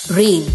Brain.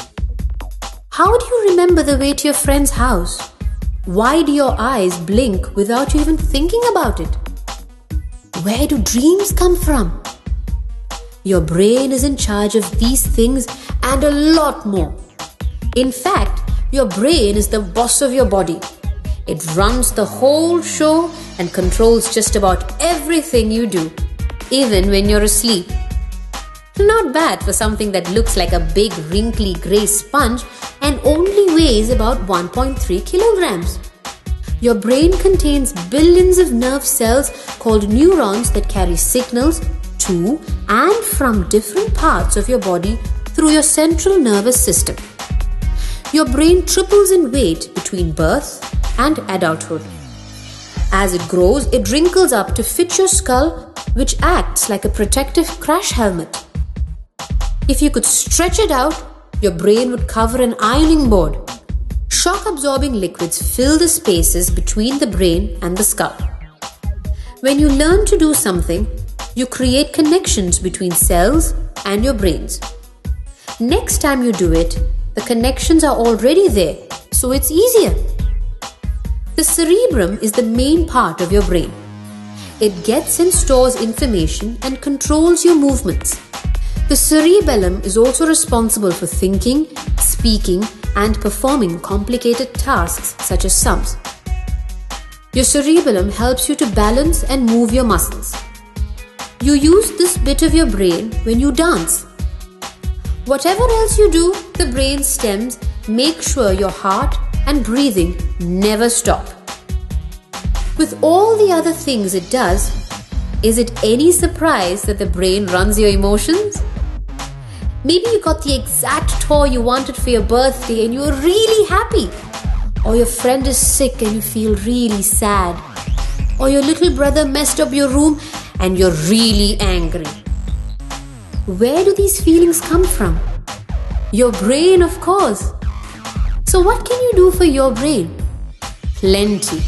How do you remember the way to your friend's house? Why do your eyes blink without you even thinking about it? Where do dreams come from? Your brain is in charge of these things and a lot more. In fact, your brain is the boss of your body. It runs the whole show and controls just about everything you do, even when you're asleep. Not bad for something that looks like a big wrinkly grey sponge and only weighs about 1.3 kilograms. Your brain contains billions of nerve cells called neurons that carry signals to and from different parts of your body through your central nervous system. Your brain triples in weight between birth and adulthood. As it grows, it wrinkles up to fit your skull, which acts like a protective crash helmet. If you could stretch it out, your brain would cover an ironing board. Shock-absorbing liquids fill the spaces between the brain and the skull. When you learn to do something, you create connections between cells and your brains. Next time you do it, the connections are already there, so it's easier. The cerebrum is the main part of your brain. It gets and stores information and controls your movements. The cerebellum is also responsible for thinking, speaking, and performing complicated tasks such as sums. Your cerebellum helps you to balance and move your muscles. You use this bit of your brain when you dance. Whatever else you do, the brain stems make sure your heart and breathing never stop. With all the other things it does, is it any surprise that the brain runs your emotions? Maybe you got the exact toy you wanted for your birthday and you were really happy. Or your friend is sick and you feel really sad. Or your little brother messed up your room and you're really angry. Where do these feelings come from? Your brain, of course. So what can you do for your brain? Plenty.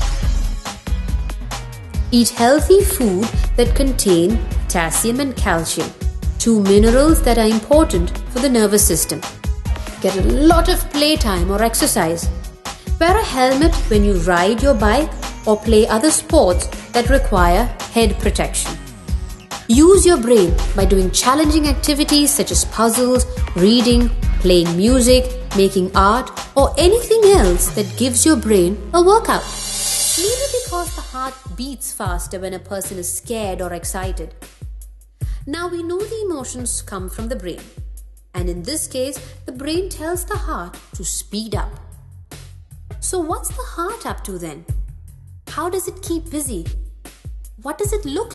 Eat healthy food that contain potassium and calcium, two minerals that are important for the nervous system. Get a lot of playtime or exercise. Wear a helmet when you ride your bike or play other sports that require head protection. Use your brain by doing challenging activities such as puzzles, reading, playing music, making art, or anything else that gives your brain a workout. Maybe because the heart beats faster when a person is scared or excited. Now we know the emotions come from the brain. And in this case, the brain tells the heart to speed up. So what's the heart up to then? How does it keep busy? What does it look